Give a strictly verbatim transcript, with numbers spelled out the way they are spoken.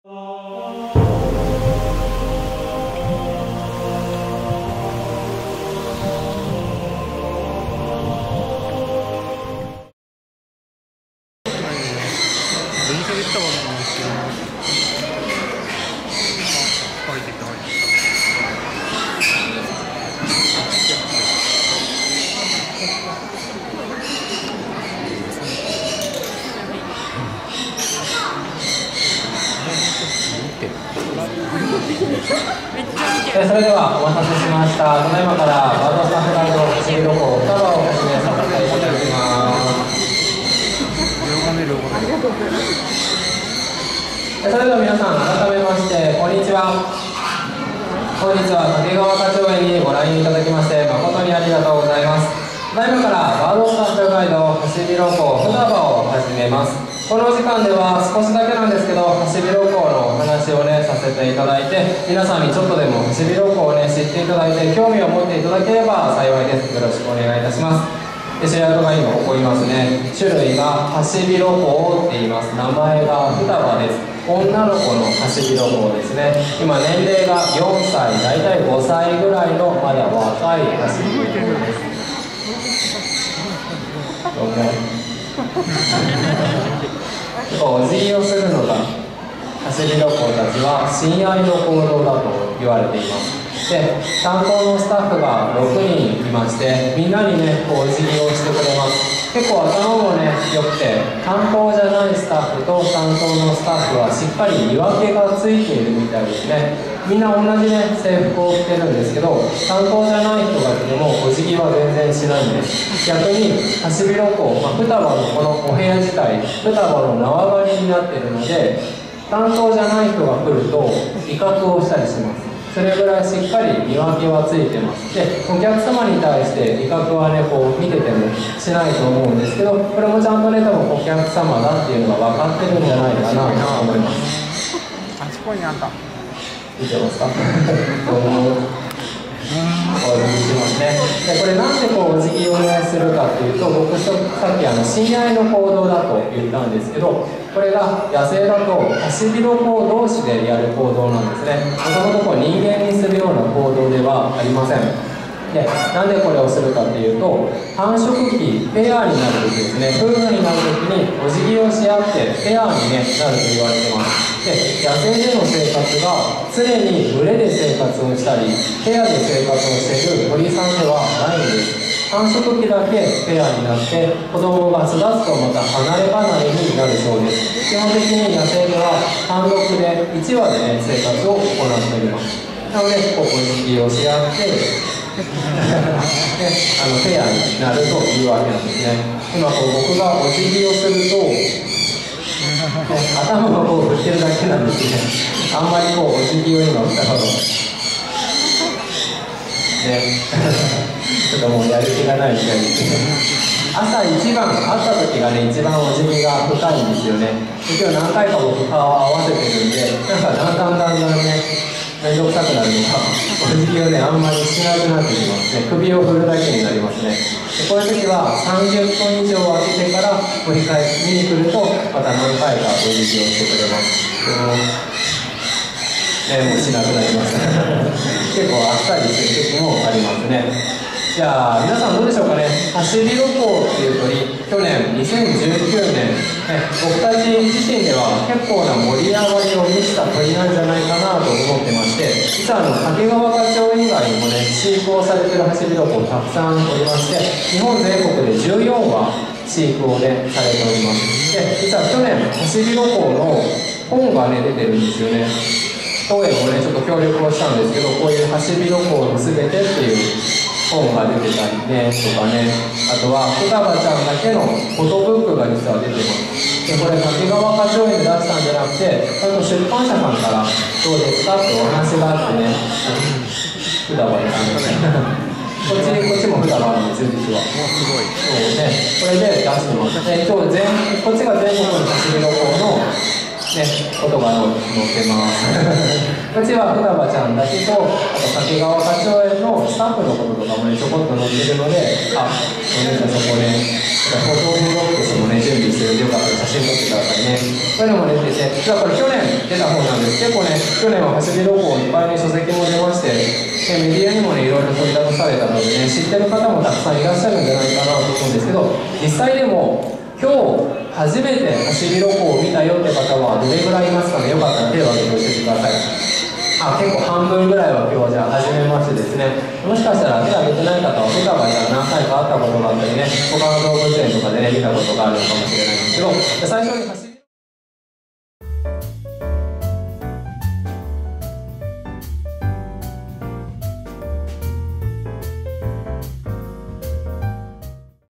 それではお待たせしました。ただいまからバードスタッフガイド走り旅行ふたばを始めさせていただきます。それでは皆さん改めましてこんにちは。本日は掛川花鳥園にご来院いただきまして誠にありがとうございます。ただいまからバードスタッフガイド走り旅行ふたばを始めます。この時間では少しだけなんですけど、ハシビロコウのお話をねさせていただいて、皆さんにちょっとでもハシビロコウをね知っていただいて興味を持っていただければ幸いです。よろしくお願いいたします。で主役が今ここいますね。種類がハシビロコウって言います。名前が双葉です。女の子のハシビロコウですね。今年齢がよんさい、大体ごさいぐらいのまだ若いハシビロコウです。どうもお辞儀をするのがハシビロコウたちは親愛の行動だと言われています。で担当のスタッフがろくにんいまして、みんなにねこうお辞儀をしてくれます。結構頭もね良くて、担当じゃないスタッフと担当のスタッフはしっかり見分けがついているみたいですね。みんな同じね制服を着てるんですけど、担当じゃない人が着てもお辞儀は全然しないんです。逆にハシビロコウ、まあ、双葉のこのお部屋自体双葉の縄張りになっているので、担当じゃない人が来ると威嚇をしたりします。それぐらいしっかり見分けはついてます。でお客様に対して威嚇はねこう見ててもしないと思うんですけど、これもちゃんとね多分お客様だっていうのが分かってるんじゃないかなと思います。 あそこにあった。 見てますか？どうも。お辞儀しますね。でこれなんでこうお辞儀をねするかっていうと、僕さっきあの親愛の行動だと言ったんですけど、これが野生だとハシビロコウ同士でやる行動なんですね。もともと人間にするような行動ではありません。でなんでこれをするかっていうと、繁殖期ペアになる時ですね、夫婦になる時にお辞儀をし合ってペアに、ね、なると言われてます。で野生での生活が常に群れで生活をしたりペアで生活をしている鳥さんではないんです。繁殖期だけペアになって子供が巣立つとまた離れ離れになるそうです。基本的に野生では単独でいちわで、ね、生活を行っております。なのでこうお辞儀をし合ってであのペアになるというわけなんですね。今こう僕がお辞儀をすると頭をこう振ってるだけなんですね。あんまりこうお辞儀を今したことねちょっともうやる気がないみたいですね。朝一番会った時がね一番お辞儀が深いんですよね。で今日何回か僕顔を合わせてるんで、なんかだんだんだんだんね面倒くさくなるのがお辞儀をねあんまりしなくなってきますね。首を振るだけになりますね。でこういう時はさんじゅっぷん以上空けてから繰り返し見に来るとまた何回かお辞儀をしてくれます。ね、もうしなくなります結構あっさりしてる時もありますね。じゃあ皆さんどうでしょうかね。ハシビロコウっていう鳥、去年にせんじゅうきゅうねん、ね、僕たち自身では結構な盛り上がりを見せた鳥なんじゃないかなと思ってまして、実はあの掛川花鳥以外にもね飼育をされてるハシビロコウたくさんおりまして、日本全国でじゅうよんわ飼育をねされております。で実は去年ハシビロコウの本がね出てるんですよね。当園もねちょっと協力をしたんですけど、こういうハシビロコウのすべてっていう本が出てたりねとかね、あとは双葉ちゃんだけのフォトブックが実は出てます。でこれ掛川花鳥園で出したんじゃなくて、ちゃんと出版社さんからどうですかってお話があってね、双葉ですねこっちこっちも双葉なんですよ実は。もうすごい。そうね、これで出してます。で今日全こっちが全国のハシビロコウのね、こことが載ってます。うちは双葉ちゃんだけと、あと掛川花鳥園のスタッフのこととかもね、ちょこっと載ってるので、あ、お姉さんそこね、フォトブロックスもね、準備してるんで、よかったら写真撮ってくださいね。こういうのも出てて、実はこれ去年出た本なんです。結構ね、去年は走りロゴいっぱいね、書籍も出まして、でメディアにもね、いろいろ取り出されたのでね、知ってる方もたくさんいらっしゃるんじゃないかなと思うんですけど、実際でも、今日初めて走りロゴを見たよって方はどれぐらいいますかね。よかったら手を挙げて教えてください。あ、結構半分ぐらいは今日じゃあ初めましてですね。もしかしたら手を挙げてない方は双葉ちゃん何回か会ったことがあったりね、他の動物園とかでね見たことがあるのかもしれないんですけど、最初に走